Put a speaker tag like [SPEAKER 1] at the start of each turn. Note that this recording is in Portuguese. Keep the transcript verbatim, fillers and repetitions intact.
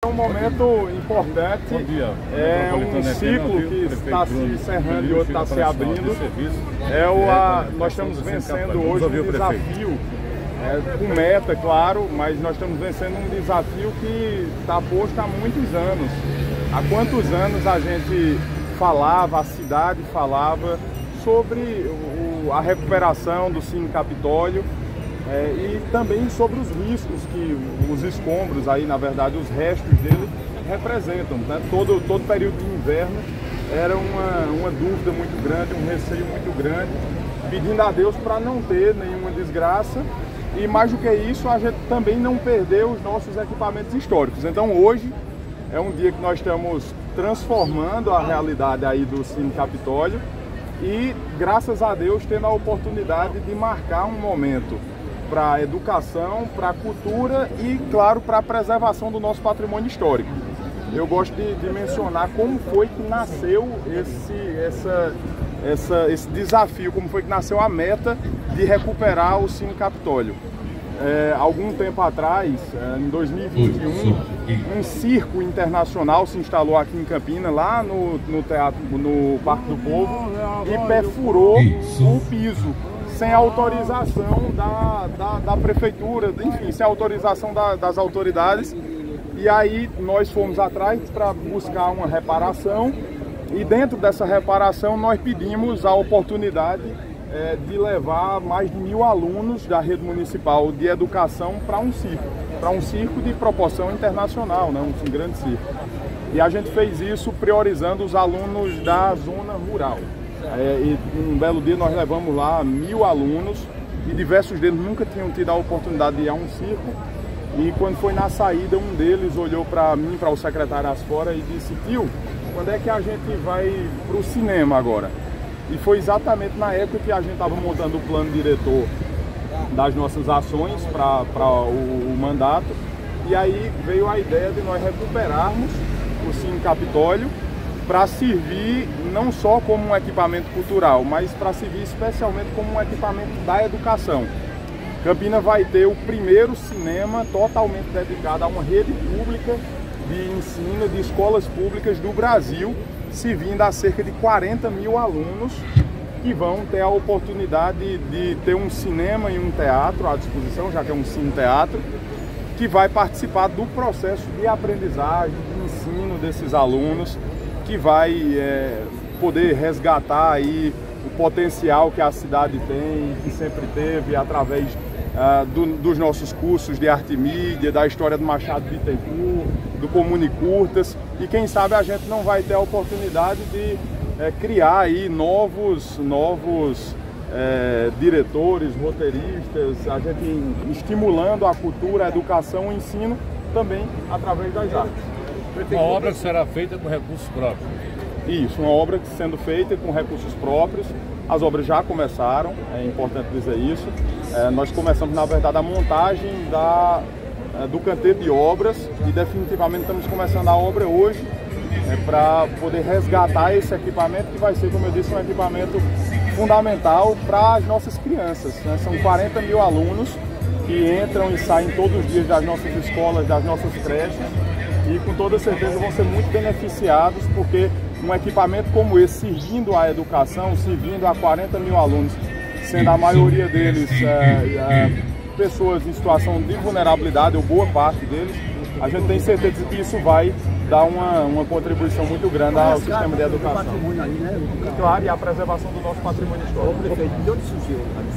[SPEAKER 1] É um momento importante, é um ciclo que está se encerrando e outro está se abrindo. É o, a, nós estamos vencendo hoje um desafio, é, com meta, claro, mas nós estamos vencendo um desafio que está posto há muitos anos. Há quantos anos a gente falava, a cidade falava sobre o, a recuperação do Cine Capitólio, É, e também sobre os riscos que os escombros, aí na verdade os restos dele representam, né? Todo, todo período de inverno era uma, uma dúvida muito grande, um receio muito grande, pedindo a Deus para não ter nenhuma desgraça e, mais do que isso, a gente também não perder os nossos equipamentos históricos. Então hoje é um dia que nós estamos transformando a realidade aí do Cine Capitólio e, graças a Deus, tendo a oportunidade de marcar um momento para a educação, para a cultura e, claro, para a preservação do nosso patrimônio histórico. Eu gosto de, de mencionar como foi que nasceu esse, essa, essa, esse desafio, como foi que nasceu a meta de recuperar o Cine Capitólio. É, algum tempo atrás, em dois mil e vinte e um, um circo internacional se instalou aqui em Campinas, lá no, no, teatro, no Parque do Povo, e perfurou o piso, sem autorização da, da, da prefeitura, enfim, sem autorização da, das autoridades. E aí nós fomos atrás para buscar uma reparação e dentro dessa reparação nós pedimos a oportunidade é, de levar mais de mil alunos da rede municipal de educação para um circo, para um circo de proporção internacional, né? um, um grande circo. E a gente fez isso priorizando os alunos da zona rural. É, e um belo dia nós levamos lá mil alunos e diversos deles nunca tinham tido a oportunidade de ir a um circo. E quando foi na saída, um deles olhou para mim, para o secretário Asfora, e disse: tio, quando é que a gente vai para o cinema agora? E foi exatamente na época que a gente estava montando o plano diretor das nossas ações para o, o mandato. E aí veio a ideia de nós recuperarmos o Cine Capitólio para servir não só como um equipamento cultural, mas para servir especialmente como um equipamento da educação. Campinas vai ter o primeiro cinema totalmente dedicado a uma rede pública de ensino de escolas públicas do Brasil, servindo a cerca de quarenta mil alunos que vão ter a oportunidade de ter um cinema e um teatro à disposição, já que é um cine-teatro, que vai participar do processo de aprendizagem, de ensino desses alunos, que vai é, poder resgatar aí o potencial que a cidade tem, que sempre teve através uh, do, dos nossos cursos de arte e mídia, da história do Machado de Bittencourt, do Comune Curtas, e quem sabe a gente não vai ter a oportunidade de é, criar aí novos, novos é, diretores, roteiristas, a gente estimulando a cultura, a educação, o ensino também através das artes.
[SPEAKER 2] Uma obra que será feita com recursos próprios.
[SPEAKER 1] Isso, uma obra sendo feita com recursos próprios. As obras já começaram, é importante dizer isso. É, nós começamos, na verdade, a montagem da, é, do canteiro de obras e definitivamente estamos começando a obra hoje é, para poder resgatar esse equipamento que vai ser, como eu disse, um equipamento fundamental para as nossas crianças, né? São quarenta mil alunos que entram e saem todos os dias das nossas escolas, das nossas creches, e com toda certeza vão ser muito beneficiados, porque um equipamento como esse, servindo à educação, servindo a quarenta mil alunos, sendo a maioria deles é, é, pessoas em situação de vulnerabilidade, ou boa parte deles, a gente tem certeza que isso vai dar uma, uma contribuição muito grande ao sistema de educação. Claro, e a preservação do nosso patrimônio histórico.